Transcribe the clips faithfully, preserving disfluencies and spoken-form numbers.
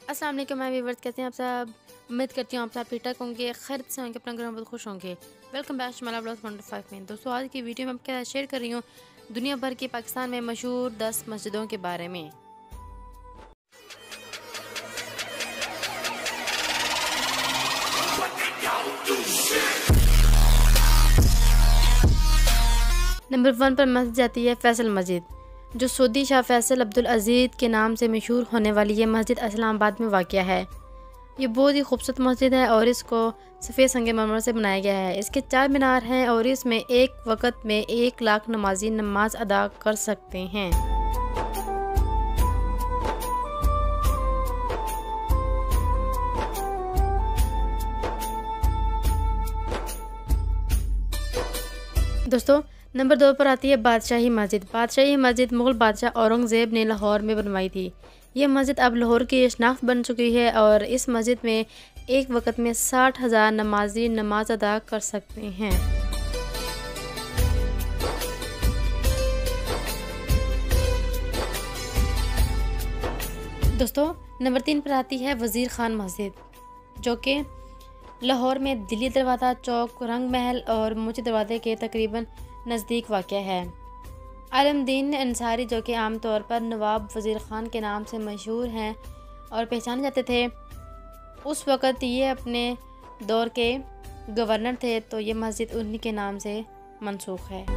अस्सलाम वालेकुम मैं व्यूअर्स, कैसे हैं आप सब। उम्मीद करती हूँ आप सब ठीक ठाक होंगे, खैरियत से होंगे, अपना घर में बहुत खुश होंगे। Welcome back to Mala blogs one two five में। दोस्तों आज की वीडियो में मैं क्या शेयर कर रही हूँ दुनिया भर की पाकिस्तान में मशहूर दस मस्जिदों के बारे में। नंबर वन पर मस्जिद आती है फैसल मस्जिद, जो Saudi Shah Faisal Abdul Aziz के नाम से मशहूर होने वाली ये मस्जिद इस्लामाबाद में वाक़या है। ये बहुत ही खूबसूरत मस्जिद है और इसको सफ़ेद संगमरमर से बनाया गया है। इसके चार मीनार हैं और इसमें एक वक्त में एक लाख नमाजी नमाज अदा कर सकते हैं। दोस्तों नंबर दो पर आती है बादशाही मस्जिद। बादशाही मस्जिद मुग़ल बादशाह औरंगज़ेब ने लाहौर में बनवाई थी। ये मस्जिद अब लाहौर की शनाख्त बन चुकी है और इस मस्जिद में एक वक्त में साठ हज़ार नमाजी नमाज अदा कर सकते हैं। दोस्तों नंबर तीन पर आती है वज़ीर खान मस्जिद, जो कि लाहौर में दिल्ली दरवाज़ा चौक, रंग महल और मुझे दरवाजे के तकरीबन नज़दीक वाक़या है। आलमदीन अंसारी, जो कि आमतौर पर नवाब वज़ीर ख़ान के नाम से मशहूर हैं और पहचाने जाते थे, उस वक़्त ये अपने दौर के गवर्नर थे, तो ये मस्जिद उन्हीं के नाम से मंसूख है।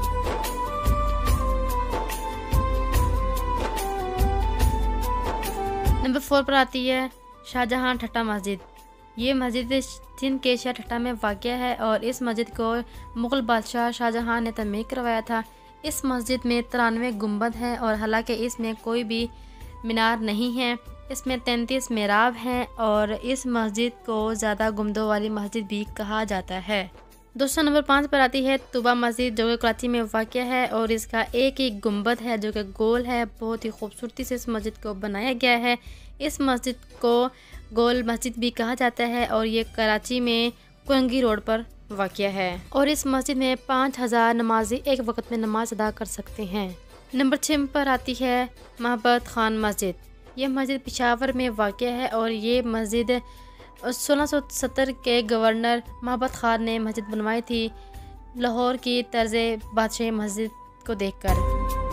नंबर फोर पर आती है शाहजहां ठट्टा मस्जिद। ये मस्जिद सिंध के शाह ठट्टा में वाक़या है और इस मस्जिद को मुग़ल बादशाह शाहजहां ने तमीर करवाया था। इस मस्जिद में तिरानवे गुंबद हैं और हालांकि इसमें कोई भी मीनार नहीं है। इसमें तैंतीस मेहराब हैं और इस मस्जिद को ज़्यादा गुंबदों वाली मस्जिद भी कहा जाता है। दोस्तों नंबर पाँच पर आती है तुबा मस्जिद, जो कि कराची में वाक़या है और इसका एक ही गुंबद है जो कि गोल है। बहुत ही खूबसूरती से इस मस्जिद को बनाया गया है। इस मस्जिद को गोल मस्जिद भी कहा जाता है और ये कराची में कुरंगी रोड पर वाक़या है और इस मस्जिद में पाँच हज़ार नमाजी एक वक्त में नमाज अदा कर सकते हैं। नंबर छः पर आती है महबत खान मस्जिद। यह मस्जिद पेशावर में वाक़या है और ये मस्जिद सोलह सौ सत्तर के गवर्नर महबत खान ने मस्जिद बनवाई थी, लाहौर की तर्ज बादशाही मस्जिद को देखकर।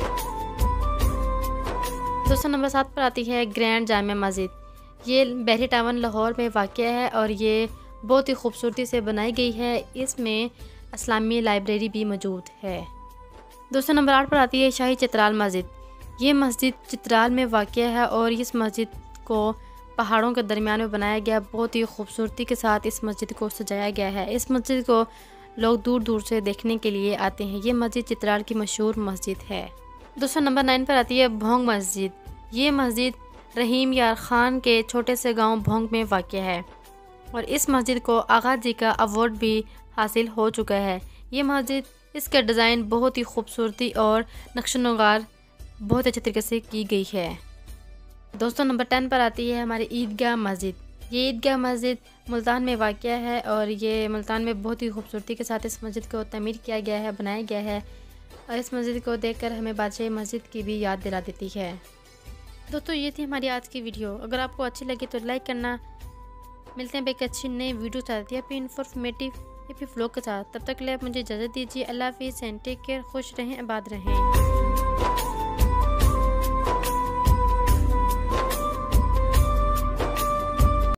दोस्तों नंबर सात पर आती है ग्रैंड जामिया मस्जिद। ये बहरी टावन लाहौर में वाक़या है और ये बहुत ही खूबसूरती से बनाई गई है। इसमें इस्लामी लाइब्रेरी भी मौजूद है। दोस्तों नंबर आठ पर आती है शाही चित्राल मस्जिद। ये मस्जिद चित्राल में वाक़या है और इस मस्जिद को पहाड़ों के दरमियान में बनाया गया। बहुत ही खूबसूरती के साथ इस मस्जिद को सजाया गया है। इस मस्जिद को लोग दूर दूर से देखने के लिए आते हैं। ये मस्जिद चित्राल की मशहूर मस्जिद है। दोस्तों नंबर नाइन पर आती है भोंग मस्जिद। ये मस्जिद रहीम यार ख़ान के छोटे से गांव भोंग में वाक़या है और इस मस्जिद को आगा जी का अवार्ड भी हासिल हो चुका है। ये मस्जिद, इसका डिज़ाइन बहुत ही खूबसूरती और नक्शनुगार बहुत अच्छे तरीके से की गई है। दोस्तों नंबर टेन पर आती है हमारी ईदगाह मस्जिद। ये ईदगाह मस्जिद मुल्तान में वाक़या है और ये मुल्तान में बहुत ही खूबसूरती के साथ इस मस्जिद को तमीर किया गया है, बनाया गया है और इस मस्जिद को देखकर हमें बादशाही मस्जिद की भी याद दिला देती है। दोस्तों ये थी हमारी आज की वीडियो। अगर आपको अच्छी लगी तो लाइक करना। मिलते हैं एक अच्छी नई वीडियो साथ या फिर इन्फॉर्मेटिव या फिर व्लॉग के साथ। तब तक के लिए आप मुझे इजाज़त दीजिए। अल्लाह हाफिज़ एंड टेक केयर। खुश रहें, आबाद रहें।